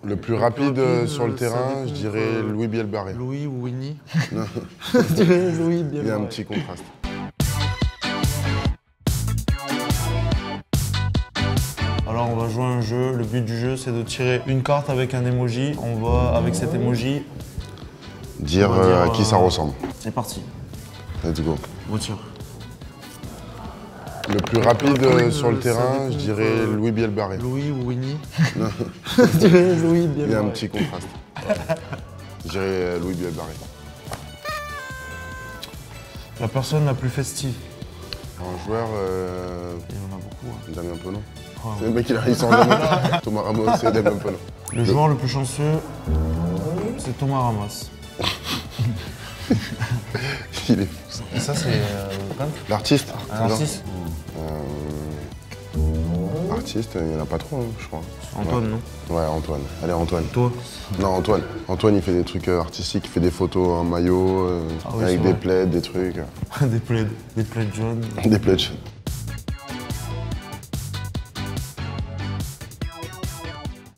Le plus rapide sur le terrain, je dirais Louis Bielbarré. Louis ou Winnie? Non. Je dirais Louis Bielbarré. Il y a un petit contraste. Alors on va jouer à un jeu. Le but du jeu c'est de tirer une carte avec un emoji. On va avec cet emoji Dire à qui ça ressemble. C'est parti. Let's go. Retire. Le plus rapide sur le terrain, je dirais Louis Bielbarré. Louis ou Winnie? Non. Je dirais Louis Bielbarré. Il y a un petit contraste. Je dirais Louis Bielbarré. La personne la plus festive. Un joueur, Il y en a beaucoup. Hein. Damien Penon. Ah, C'est le mec qui arrive sans Damien. Thomas Ramos et Damien Penon. Le joueur le plus chanceux, c'est Thomas Ramos. Il est fou. Et ça c'est peintre? L'artiste. Un artiste? Artiste, il n'y en a pas trop, hein, je crois. Antoine, non? Ouais, Antoine. Allez, Antoine. Toi? Non, Antoine. Antoine, il fait des trucs artistiques, il fait des photos en maillot, Ah oui, avec c'est des vrai. plaids, des trucs. Des plaids jaunes. Des plaids.